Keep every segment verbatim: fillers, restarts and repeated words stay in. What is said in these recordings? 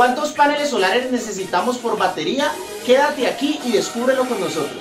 ¿Cuántos paneles solares necesitamos por batería? Quédate aquí y descúbrelo con nosotros.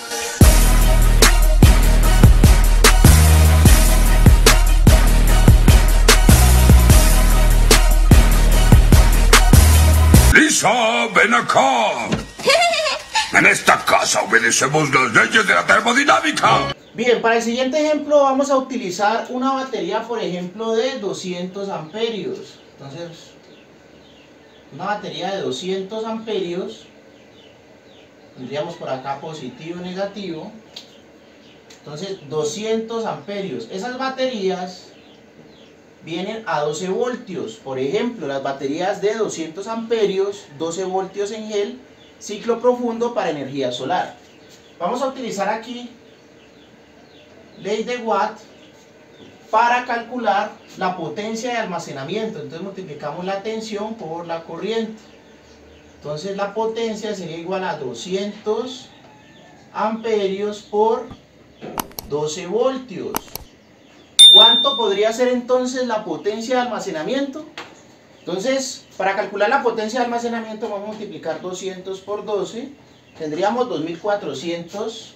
Lisa, ven acá. En esta casa obedecemos las leyes de la termodinámica. Bien, para el siguiente ejemplo vamos a utilizar una batería, por ejemplo, de doscientos amperios. Entonces, una batería de doscientos amperios, tendríamos por acá positivo y negativo. Entonces, doscientos amperios. Esas baterías vienen a doce voltios. Por ejemplo, las baterías de doscientos amperios, doce voltios en gel, ciclo profundo para energía solar. Vamos a utilizar aquí ley de Watt para calcular la potencia de almacenamiento. Entonces multiplicamos la tensión por la corriente. Entonces la potencia sería igual a doscientos amperios por doce voltios. ¿Cuánto podría ser entonces la potencia de almacenamiento? Entonces, para calcular la potencia de almacenamiento vamos a multiplicar doscientos por doce. Tendríamos dos mil cuatrocientos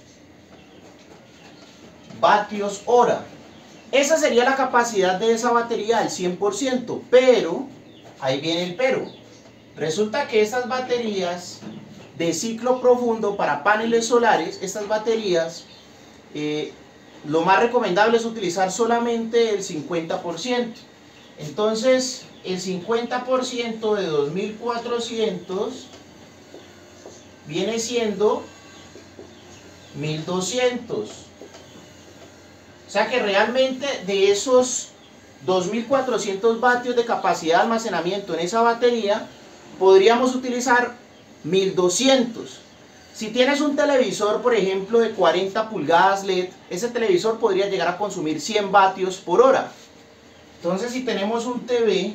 vatios hora. Esa sería la capacidad de esa batería al cien por ciento. Pero, ahí viene el pero. Resulta que estas baterías de ciclo profundo para paneles solares, estas baterías, eh, lo más recomendable es utilizar solamente el cincuenta por ciento. Entonces, el cincuenta por ciento de dos mil cuatrocientos viene siendo mil doscientos. O sea que realmente de esos dos mil cuatrocientos vatios de capacidad de almacenamiento en esa batería, podríamos utilizar mil doscientos. Si tienes un televisor, por ejemplo, de cuarenta pulgadas L E D, ese televisor podría llegar a consumir cien vatios por hora. Entonces, si tenemos un T V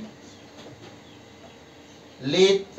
L E D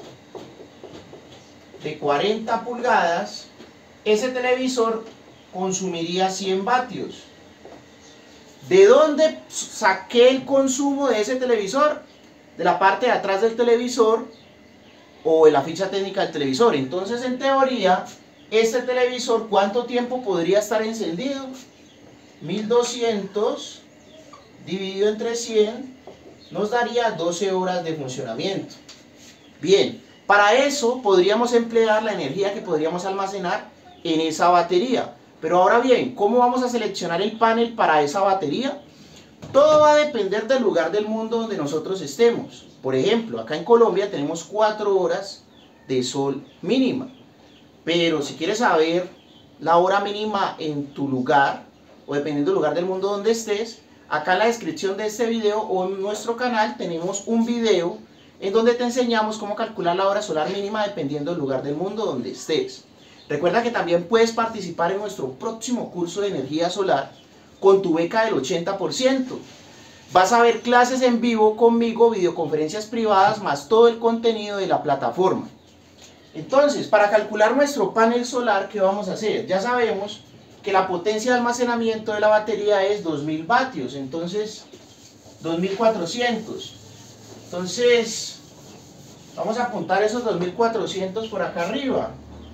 de cuarenta pulgadas, ese televisor consumiría cien vatios. ¿De dónde saqué el consumo de ese televisor? De la parte de atrás del televisor o de la ficha técnica del televisor. Entonces, en teoría, este televisor, ¿cuánto tiempo podría estar encendido? mil doscientos dividido entre cien nos daría doce horas de funcionamiento. Bien, para eso podríamos emplear la energía que podríamos almacenar en esa batería. Pero ahora bien, ¿cómo vamos a seleccionar el panel para esa batería? Todo va a depender del lugar del mundo donde nosotros estemos. Por ejemplo, acá en Colombia tenemos cuatro horas de sol mínima. Pero si quieres saber la hora mínima en tu lugar, o dependiendo del lugar del mundo donde estés, acá en la descripción de este video o en nuestro canal tenemos un video en donde te enseñamos cómo calcular la hora solar mínima dependiendo del lugar del mundo donde estés. Recuerda que también puedes participar en nuestro próximo curso de energía solar con tu beca del ochenta por ciento. Vas a ver clases en vivo conmigo, videoconferencias privadas, más todo el contenido de la plataforma. Entonces, para calcular nuestro panel solar, ¿qué vamos a hacer? Ya sabemos que la potencia de almacenamiento de la batería es dos mil vatios, entonces dos mil cuatrocientos. Entonces, vamos a apuntar esos dos mil cuatrocientos por acá arriba,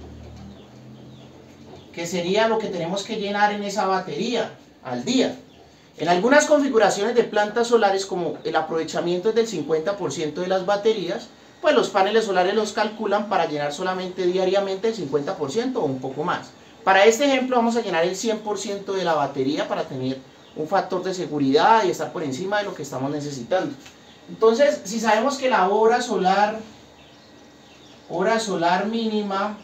que sería lo que tenemos que llenar en esa batería al día. En algunas configuraciones de plantas solares, como el aprovechamiento es del cincuenta por ciento de las baterías, pues los paneles solares los calculan para llenar solamente diariamente el cincuenta por ciento o un poco más. Para este ejemplo vamos a llenar el cien por ciento de la batería para tener un factor de seguridad y estar por encima de lo que estamos necesitando. Entonces, si sabemos que la hora solar, hora solar mínima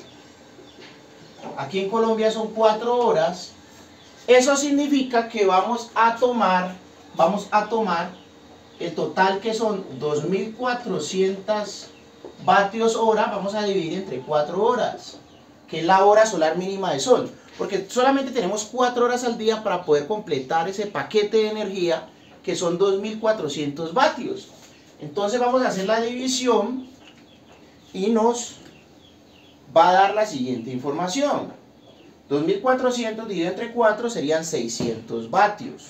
aquí en Colombia son cuatro horas, eso significa que vamos a tomar, vamos a tomar el total, que son dos mil cuatrocientos vatios hora, vamos a dividir entre cuatro horas, que es la hora solar mínima de sol, porque solamente tenemos cuatro horas al día para poder completar ese paquete de energía, que son dos mil cuatrocientos vatios. Entonces vamos a hacer la división y nos va a dar la siguiente información. dos mil cuatrocientos dividido entre cuatro serían seiscientos vatios.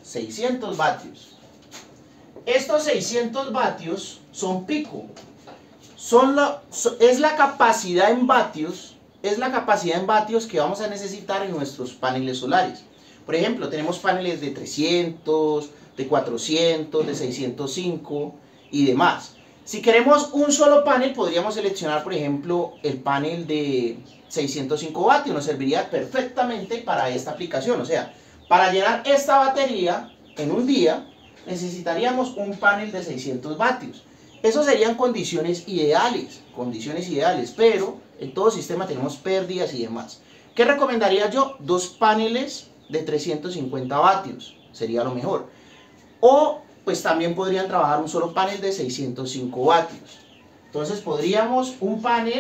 seiscientos vatios. Estos seiscientos vatios son pico. son lo, so, es la capacidad en vatios, es la capacidad en vatios que vamos a necesitar en nuestros paneles solares. Por ejemplo, tenemos paneles de trescientos, de cuatrocientos, de seiscientos cinco y demás. Si queremos un solo panel, podríamos seleccionar, por ejemplo, el panel de seiscientos cinco vatios. Nos serviría perfectamente para esta aplicación. O sea, para llenar esta batería en un día, necesitaríamos un panel de seiscientos vatios. Eso serían condiciones ideales, condiciones ideales, pero en todo sistema tenemos pérdidas y demás. ¿Qué recomendaría yo? Dos paneles de trescientos cincuenta vatios, sería lo mejor. O pues también podrían trabajar un solo panel de seiscientos cinco vatios. Entonces podríamos un panel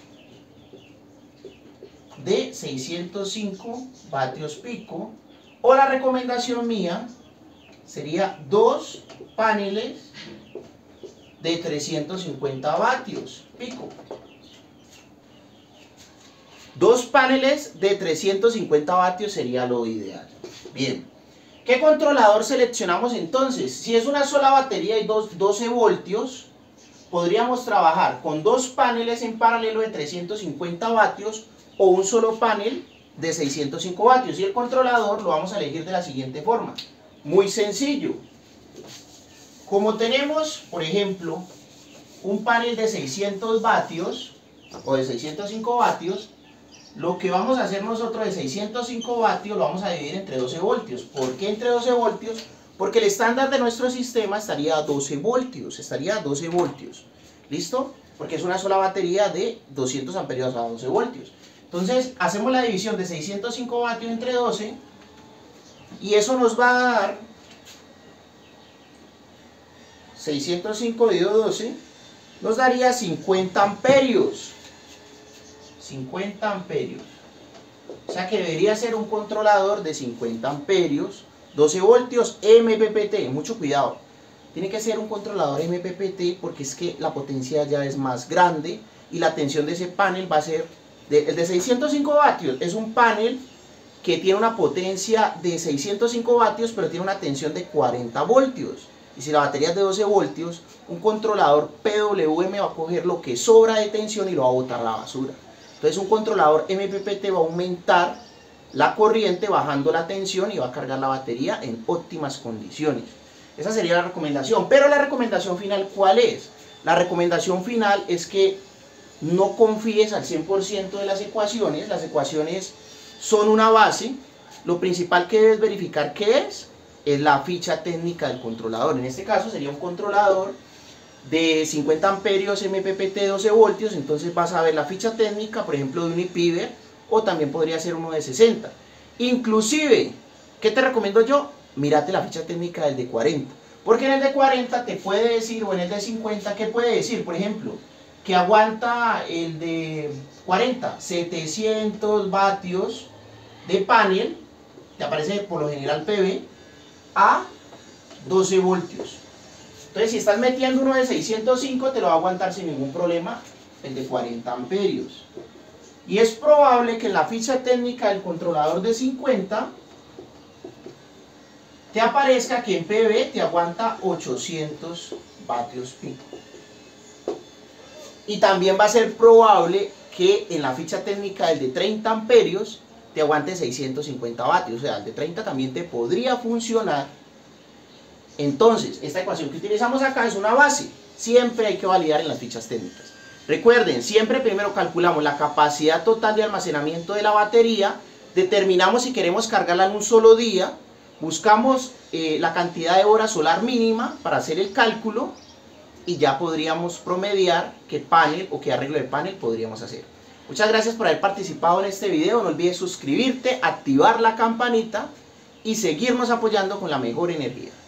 de seiscientos cinco vatios pico, o la recomendación mía sería dos paneles de trescientos cincuenta vatios pico. Dos paneles de trescientos cincuenta vatios sería lo ideal. Bien, ¿qué controlador seleccionamos entonces? Si es una sola batería y doce voltios, podríamos trabajar con dos paneles en paralelo de trescientos cincuenta vatios o un solo panel de seiscientos cinco vatios. Y el controlador lo vamos a elegir de la siguiente forma. Muy sencillo. Como tenemos, por ejemplo, un panel de seiscientos vatios o de seiscientos cinco vatios, lo que vamos a hacer nosotros de seiscientos cinco vatios lo vamos a dividir entre doce voltios. ¿Por qué entre doce voltios? Porque el estándar de nuestro sistema estaría a doce voltios, estaría a doce voltios. ¿Listo? Porque es una sola batería de doscientos amperios a doce voltios. Entonces, hacemos la división de seiscientos cinco vatios entre doce y eso nos va a dar seiscientos cinco dividido doce, nos daría cincuenta amperios. cincuenta amperios. O sea que debería ser un controlador de cincuenta amperios, doce voltios, M P P T. Mucho cuidado. Tiene que ser un controlador M P P T porque es que la potencia ya es más grande y la tensión de ese panel va a ser, de, el de seiscientos cinco vatios es un panel que tiene una potencia de seiscientos cinco vatios pero tiene una tensión de cuarenta voltios. Y si la batería es de doce voltios, un controlador P W M va a coger lo que sobra de tensión y lo va a botar a la basura. Entonces un controlador M P P T va a aumentar la corriente bajando la tensión y va a cargar la batería en óptimas condiciones. Esa sería la recomendación. Pero la recomendación final, ¿cuál es? La recomendación final es que no confíes al cien por ciento de las ecuaciones. Las ecuaciones son una base. Lo principal que debes verificar ¿qué es? Es la ficha técnica del controlador. En este caso sería un controlador de cincuenta amperios M P P T doce voltios, entonces vas a ver la ficha técnica, por ejemplo, de un IPiver, o también podría ser uno de sesenta. Inclusive, ¿qué te recomiendo yo? Mírate la ficha técnica del de cuarenta, porque en el de cuarenta te puede decir, o en el de cincuenta, ¿qué puede decir? Por ejemplo, que aguanta el de cuarenta, setecientos vatios de panel, te aparece por lo general P V, a doce voltios. Entonces si estás metiendo uno de seiscientos cinco te lo va a aguantar sin ningún problema el de cuarenta amperios. Y es probable que en la ficha técnica del controlador de cincuenta te aparezca que en P V te aguanta ochocientos vatios pico. Y también va a ser probable que en la ficha técnica del de treinta amperios te aguante seiscientos cincuenta vatios. O sea, el de treinta también te podría funcionar. Entonces, esta ecuación que utilizamos acá es una base. Siempre hay que validar en las fichas técnicas. Recuerden, siempre primero calculamos la capacidad total de almacenamiento de la batería, determinamos si queremos cargarla en un solo día, buscamos eh, la cantidad de horas solar mínima para hacer el cálculo y ya podríamos promediar qué panel o qué arreglo de panel podríamos hacer. Muchas gracias por haber participado en este video. No olvides suscribirte, activar la campanita y seguirnos apoyando con la mejor energía.